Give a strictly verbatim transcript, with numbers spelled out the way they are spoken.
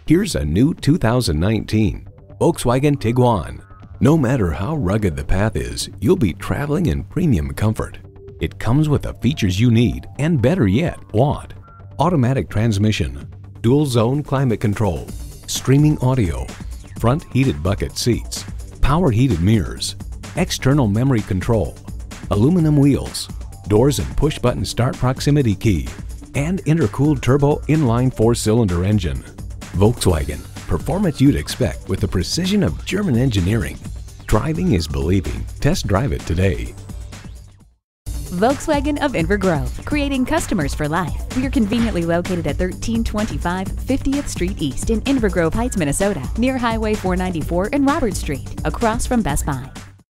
Here's a new two thousand nineteen Volkswagen Tiguan. No matter how rugged the path is, you'll be traveling in premium comfort. It comes with the features you need and, better yet, want. Automatic transmission, dual zone climate control, streaming audio, front heated bucket seats, power heated mirrors, external memory control, aluminum wheels, doors and push button start proximity key, and intercooled turbo inline four-cylinder engine. Volkswagen, performance you'd expect with the precision of German engineering. Driving is believing. Test drive it today. Volkswagen of Inver Grove, creating customers for life. We are conveniently located at thirteen twenty-five fiftieth Street East in Inver-Grove-Heights, Minnesota, near Highway four ninety-four and Robert Street, across from Best Buy.